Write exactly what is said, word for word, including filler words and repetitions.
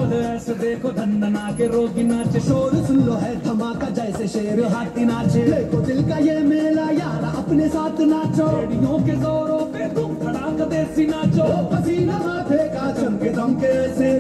हाथ ऐसे देखो धन्ना के रोगी नाचे, शोर सुन लो है धमाका जैसे शेर हाथी नाचे, देखो दिल का ये मेला यार अपने साथ नाचो, बेड़ियों के जोरों पे तुम धड़ाका देसी नाचो, पसीना माथे का चमके दमके से